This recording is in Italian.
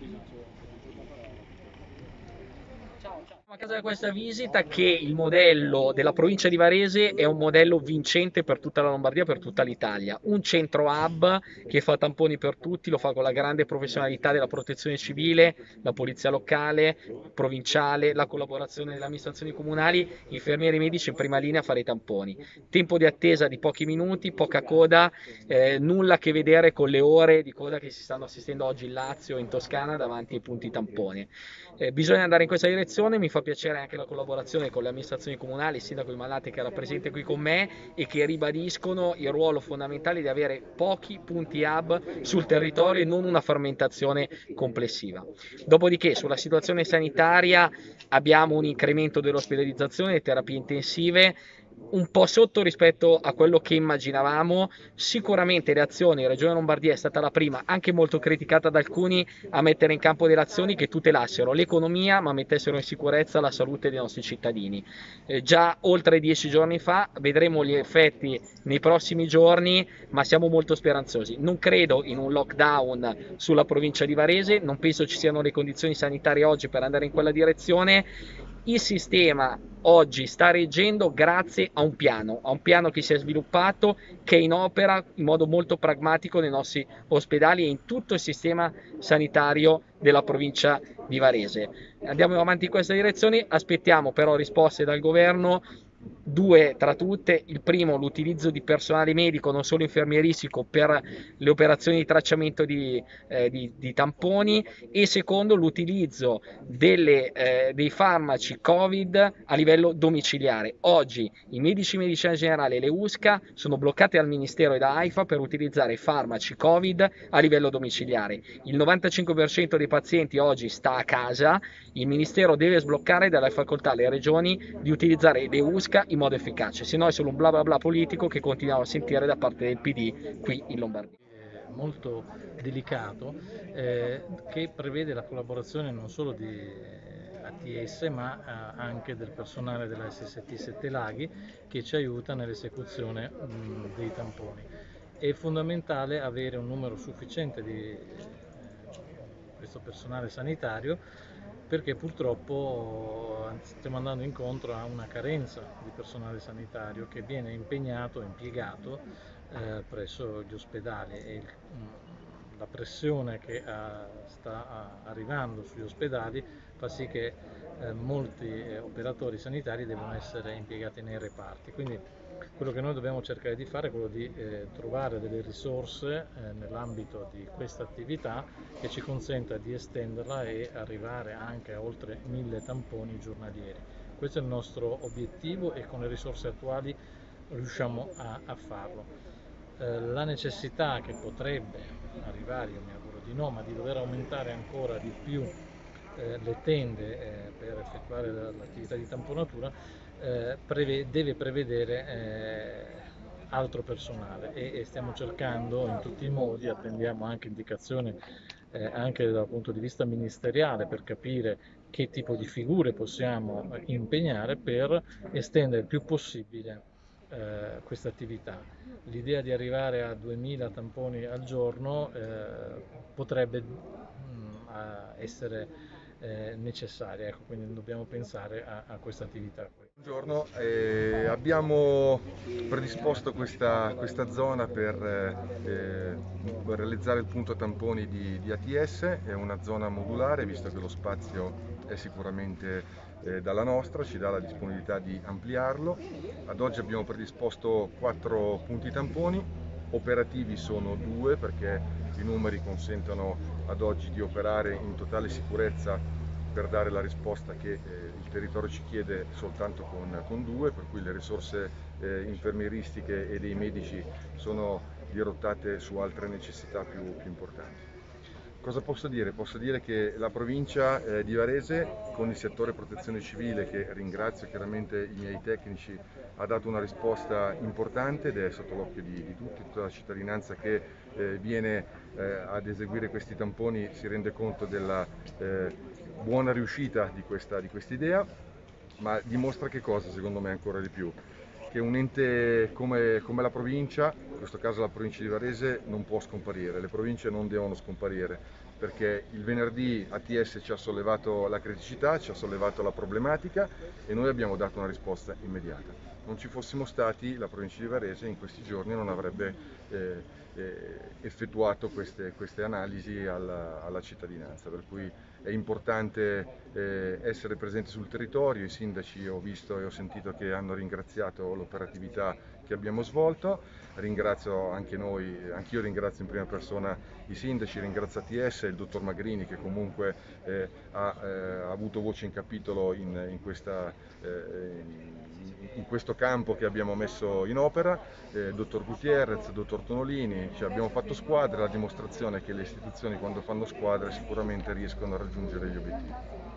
A casa di questa visita che il modello della provincia di Varese è un modello vincente per tutta la Lombardia, per tutta l'Italia. Un centro hub che fa tamponi per tutti, lo fa con la grande professionalità della protezione civile, la polizia locale, provinciale, la collaborazione delle amministrazioni comunali, infermieri e medici in prima linea a fare i tamponi. Tempo di attesa di pochi minuti, poca coda, nulla a che vedere con le ore di coda che si stanno assistendo oggi in Lazio e in Toscana davanti ai punti tampone. Bisogna andare in questa direzione, mi fa piacere anche la collaborazione con le amministrazioni comunali, il sindaco di Malate che era presente qui con me e che ribadiscono il ruolo fondamentale di avere pochi punti hub sul territorio e non una frammentazione complessiva. Dopodiché sulla situazione sanitaria abbiamo un incremento dell'ospedalizzazione e delle terapie intensive un po' sotto rispetto a quello che immaginavamo. Sicuramente le azioni, Regione Lombardia è stata la prima, anche molto criticata da alcuni, a mettere in campo delle azioni che tutelassero l'economia ma mettessero in sicurezza la salute dei nostri cittadini. Già oltre 10 giorni fa vedremo gli effetti nei prossimi giorni, ma siamo molto speranzosi. Non credo in un lockdown sulla provincia di Varese, non penso ci siano le condizioni sanitarie oggi per andare in quella direzione. Il sistema oggi sta reggendo grazie a un piano che si è sviluppato, che è in opera in modo molto pragmatico nei nostri ospedali e in tutto il sistema sanitario della provincia di Varese. Andiamo avanti in questa direzione, aspettiamo però risposte dal governo. Due tra tutte, il primo l'utilizzo di personale medico, non solo infermieristico, per le operazioni di tracciamento di tamponi, e secondo l'utilizzo dei farmaci Covid a livello domiciliare. Oggi i medici di medicina generale e le USCA sono bloccate dal Ministero e da AIFA per utilizzare farmaci Covid a livello domiciliare. Il 95% dei pazienti oggi sta a casa, il Ministero deve sbloccare dalle facoltà alle regioni di utilizzare le USCA in modo efficace, se no è solo un bla bla bla politico che continuiamo a sentire da parte del PD qui in Lombardia. Molto delicato, che prevede la collaborazione non solo di ATS ma anche del personale della SST 7 Laghi che ci aiuta nell'esecuzione dei tamponi. È fondamentale avere un numero sufficiente di questo personale sanitario perché purtroppo stiamo andando incontro a una carenza di personale sanitario che viene impiegato presso gli ospedali e la pressione che sta arrivando sugli ospedali fa sì che molti operatori sanitari devono essere impiegati nei reparti. Quindi quello che noi dobbiamo cercare di fare è quello di trovare delle risorse nell'ambito di questa attività che ci consenta di estenderla e arrivare anche a oltre 1000 tamponi giornalieri. Questo è il nostro obiettivo e con le risorse attuali riusciamo a farlo. La necessità che potrebbe arrivare, io mi auguro di no, ma di dover aumentare ancora di più le tende per effettuare l'attività di tamponatura deve prevedere altro personale e stiamo cercando in tutti i modi, attendiamo anche indicazioni anche dal punto di vista ministeriale per capire che tipo di figure possiamo impegnare per estendere il più possibile questa attività. L'idea di arrivare a 2000 tamponi al giorno potrebbe essere necessaria, ecco, quindi dobbiamo pensare a questa attività. Buongiorno, abbiamo predisposto questa zona per realizzare il punto tamponi di ATS, è una zona modulare visto che lo spazio è sicuramente dalla nostra, ci dà la disponibilità di ampliarlo. Ad oggi abbiamo predisposto 4 punti tamponi, operativi sono 2 perché i numeri consentono ad oggi di operare in totale sicurezza per dare la risposta che il territorio ci chiede soltanto con 2, per cui le risorse infermieristiche e dei medici sono dirottate su altre necessità più importanti. Cosa posso dire? Posso dire che la provincia di Varese, con il settore protezione civile, che ringrazio chiaramente i miei tecnici, ha dato una risposta importante ed è sotto l'occhio di tutti, tutta la cittadinanza che viene ad eseguire questi tamponi si rende conto della buona riuscita di questa idea, ma dimostra che cosa secondo me ancora di più? Che un ente come la provincia, in questo caso la provincia di Varese, non può scomparire, le province non devono scomparire, perché il venerdì ATS ci ha sollevato la criticità, ci ha sollevato la problematica e noi abbiamo dato una risposta immediata. Non ci fossimo stati, la provincia di Varese in questi giorni non avrebbe effettuato queste analisi alla cittadinanza, per cui è importante essere presenti sul territorio. I sindaci ho visto e ho sentito che hanno ringraziato l'operatività che abbiamo svolto. Ringrazio anche noi, anch'io ringrazio in prima persona i sindaci, ringrazio ATS e il dottor Magrini che comunque ha avuto voce in capitolo in questo campo che abbiamo messo in opera, dottor Gutierrez, dottor Tonolini, cioè abbiamo fatto squadra, la dimostrazione che le istituzioni quando fanno squadra sicuramente riescono a raggiungere gli obiettivi.